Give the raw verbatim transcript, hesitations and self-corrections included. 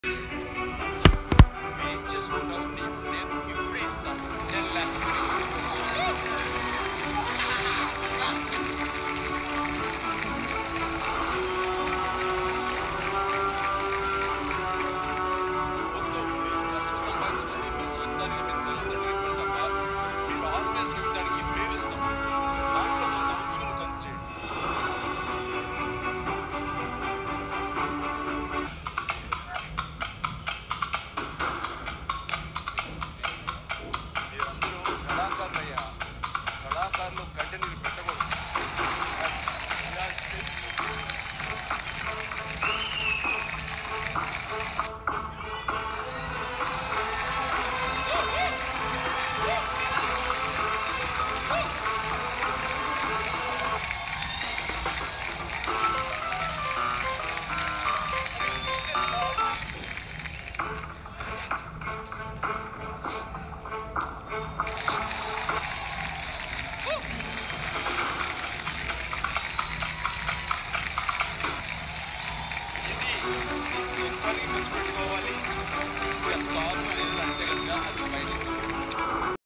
ఏం చేసుకుంటావు నీకు నేను ఇప్పుడే ఇస్తాను టెన్ ల్యాక్ రూపీస్. వద్దు, మీరు కష్టం సంపాదించుకుంది మీ సొంతానికి మీ తల్లిదండ్రులకి ఇవ్వండి తప్ప మీరు ఆర్ఫనేజ్కి ఇవ్వడానికి మేము ఇస్తాం. దాంట్లో కొంత ఉంచుకుని కంత చేయండి. మీరందరూ కళాకారులయ్యా. కళాకారులు కంటి నీరు పెట్టకూడదు. We are sensitive. ఇది నీ సొంతానికి ఖర్చు పెట్టే